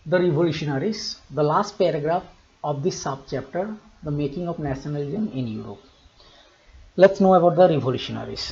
The revolutionaries, the last paragraph of this subchapter, the making of nationalism in Europe. Let's know about the revolutionaries.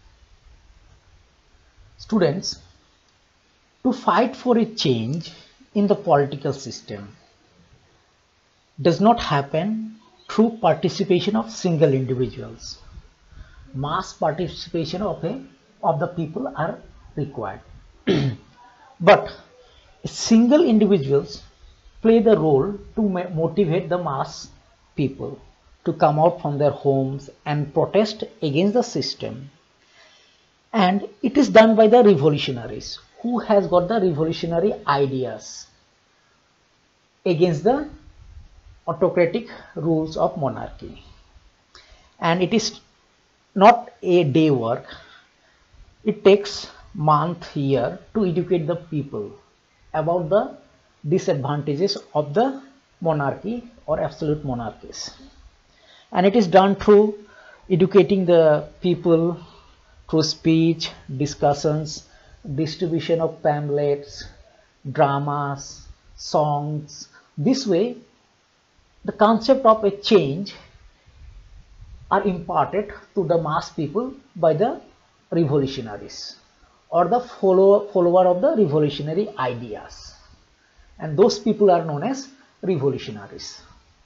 Students, to fight for a change in the political system does not happen through participation of single individuals. Mass participation of the people are required. But single individuals play the role to motivate the mass people to come out from their homes and protest against the system. And it is done by the revolutionaries who has got the revolutionary ideas against the autocratic rules of monarchy. And it is not a day work. It takes month, year to educate the people about the disadvantages of the monarchy or absolute monarchies. And it is done through educating the people through speech, discussions, distribution of pamphlets, dramas, songs. This way, the concept of a change are imparted to the mass people by the revolutionaries or the follower of the revolutionary ideas, and those people are known as revolutionaries.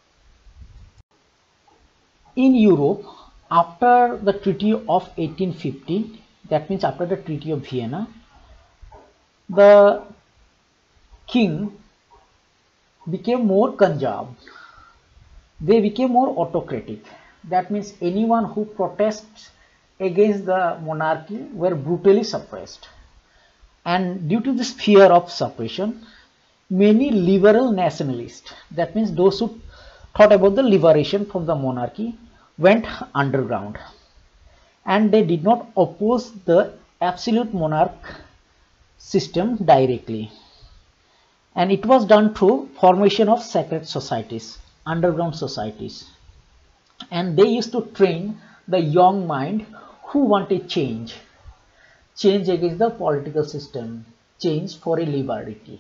In Europe, after the Treaty of 1815, that means after the Treaty of Vienna, the king became more conserved. They became more autocratic. That means anyone who protests against the monarchy were brutally suppressed. And due to this fear of suppression, many liberal nationalists, that means those who thought about the liberation from the monarchy, went underground. And they did not oppose the absolute monarch system directly. And it was done through formation of secret societies, underground societies. And they used to train the young mind who wanted change against the political system, change for a liberty.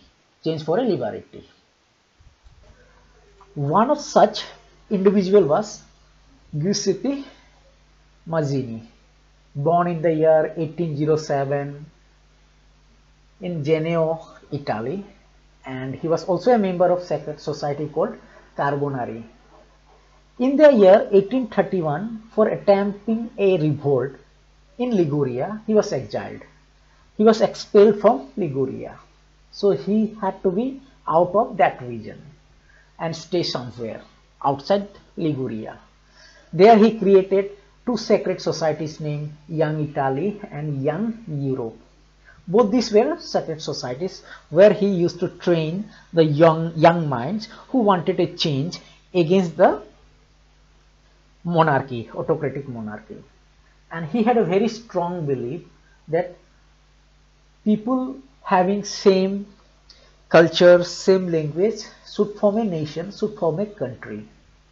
One of such individual was Giuseppe Mazzini, born in the year 1807 in Genoa, Italy, and he was also a member of secret society called Carbonari. In the year 1831, for attempting a revolt in Liguria, he was exiled. He was expelled from Liguria. So he had to be out of that region and stay somewhere outside Liguria. There he created two secret societies named Young Italy and Young Europe. Both these were secret societies where he used to train the young minds who wanted a change against the monarchy, autocratic monarchy. And he had a very strong belief that people having same culture, same language should form a nation, should form a country.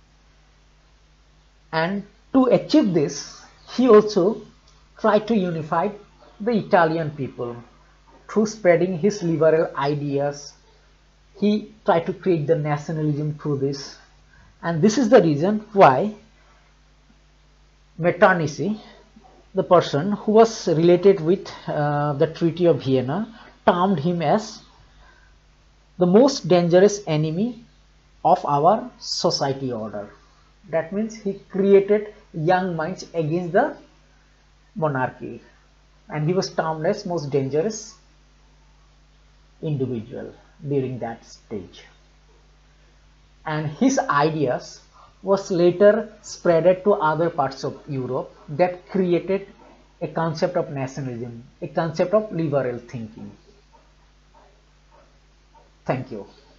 And to achieve this, he also tried to unify the Italian people through spreading his liberal ideas. He tried to create the nationalism through this. And this is the reason why Metternich, the person who was related with the Treaty of Vienna, termed him as the most dangerous enemy of our society order. That means he created young minds against the monarchy, and he was termed as most dangerous individual during that stage. And his ideas was later spreaded to other parts of Europe that created a concept of nationalism, a concept of liberal thinking. Thank you.